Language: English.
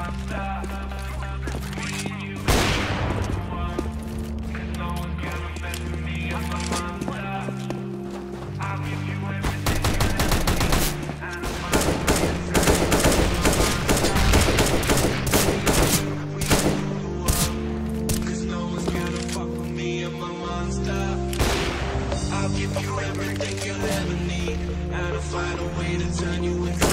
I'll give you everything you'll ever need, and I'll find a way to turn you into